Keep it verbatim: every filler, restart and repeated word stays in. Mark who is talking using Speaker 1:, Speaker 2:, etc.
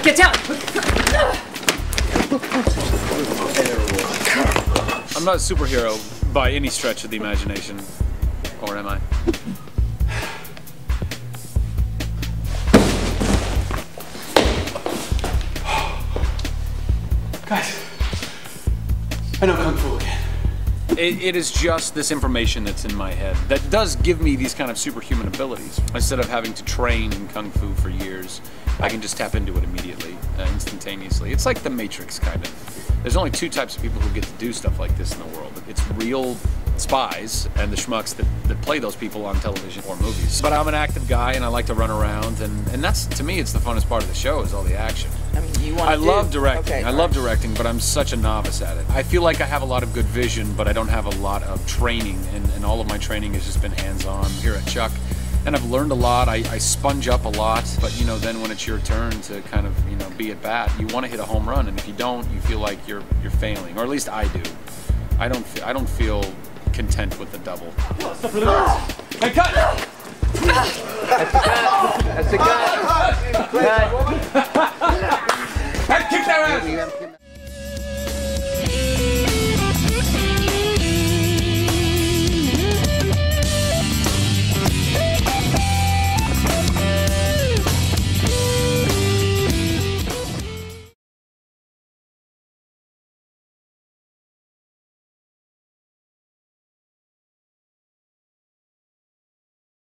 Speaker 1: Get down!
Speaker 2: I'm not a superhero by any stretch of the imagination. Or am I?
Speaker 3: Guys, I know Kung Fu again.
Speaker 2: It, it is just this information that's in my head that does give me these kind of superhuman abilities. Instead of having to train in Kung Fu for years, I can just tap into it immediately, uh, instantaneously. It's like the Matrix, kind of. There's only two types of people who get to do stuff like this in the world. It's real spies and the schmucks that, that play those people on television or movies. But I'm an active guy and I like to run around, and, and that's, to me, it's the funnest part of the show is all the action.
Speaker 4: I mean, you want
Speaker 2: I
Speaker 4: to
Speaker 2: love
Speaker 4: do?
Speaker 2: directing.
Speaker 4: Okay,
Speaker 2: I love directing, but I'm such a novice at it. I feel like I have a lot of good vision, but I don't have a lot of training, and, and all of my training has just been hands-on here at Chuck. And I've learned a lot. I, I sponge up a lot, but you know, then when it's your turn to kind of, you know, be at bat, you want to hit a home run, and if you don't, you feel like you're you're failing, or at least I do. I don't I don't feel content with the double.
Speaker 3: Hey, cut!
Speaker 4: That's a cut. That's a cut. Cut.